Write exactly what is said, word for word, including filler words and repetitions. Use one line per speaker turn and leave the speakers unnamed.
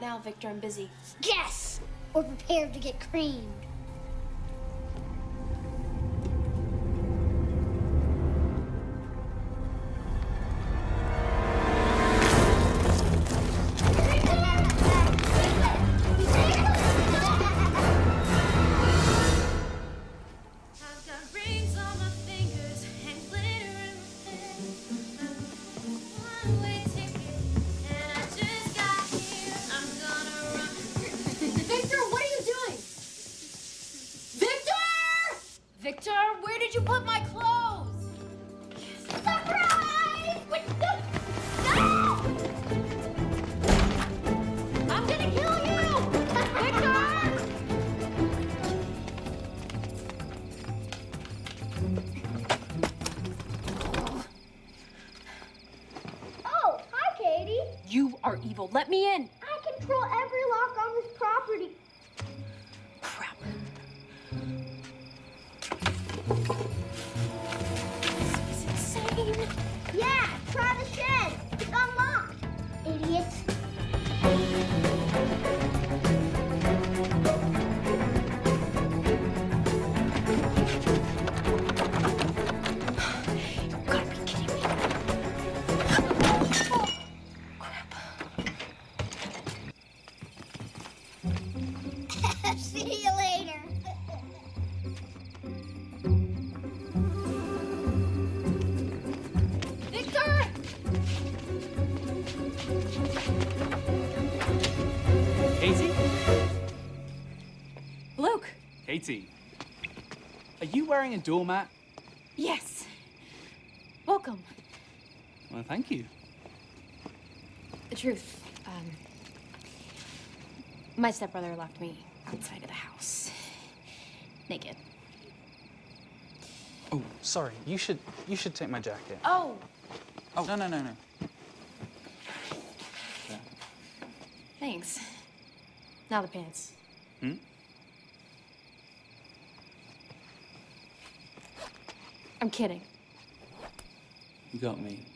now, Victor. I'm busy.
Yes! We're prepared to get creamed.
Victor, where did you put my clothes?
Surprise! Wait, no! No! I'm gonna kill you! Victor! Oh, hi, Katie.
You are evil. Let me in.
I control every lock on this property.
Crap. This is insane.
Yeah, try the shed. It's unlocked, idiots.
You've got to be kidding me. Oh, crap.
See you later.
Victor!
Katie?
Luke.
Katie, are you wearing a doormat?
Yes. Welcome.
Well, thank you.
The truth. Um, my stepbrother locked me outside of the house. Naked.
Oh, sorry. You should you should take my jacket.
Oh!
Oh, no, no, no, no. There.
Thanks. Now the pants.
Hmm?
I'm kidding.
You got me.